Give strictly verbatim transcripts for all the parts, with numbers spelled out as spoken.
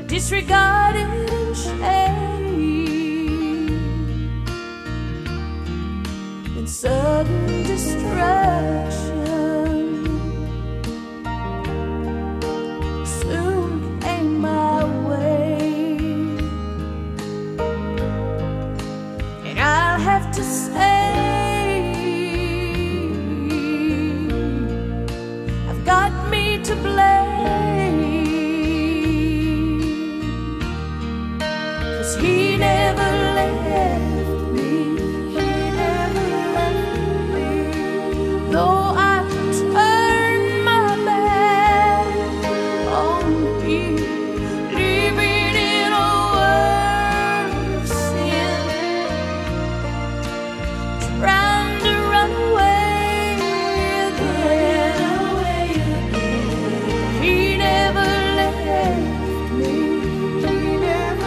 disregarded and shame, in sudden distraction, soon came my way. And I'll have to say, I've got me to blame. He never left me, he never left me, though I turned my back on him, living in a world of sin, trying to run away again. He never left me, he never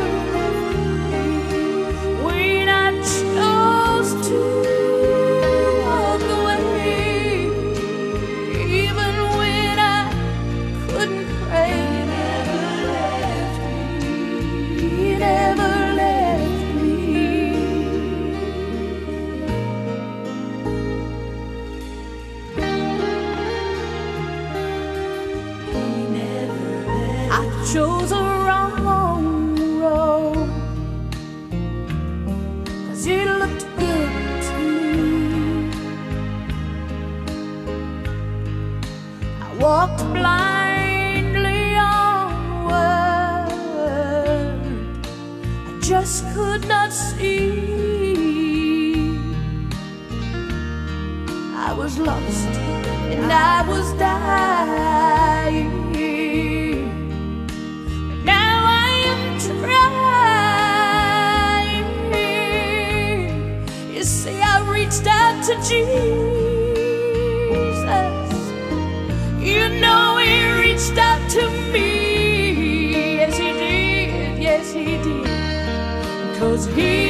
to walk away, even when I couldn't pray. He never left me, he never left me. I chose a wrong road, 'cause it looked good to me. I walked blindly onward, I just could not see. I was lost and I was dying, but now I am trying. You see, I reached out to Jesus. You know he reached out to me. Yes, he did. Yes, he did. 'Cause he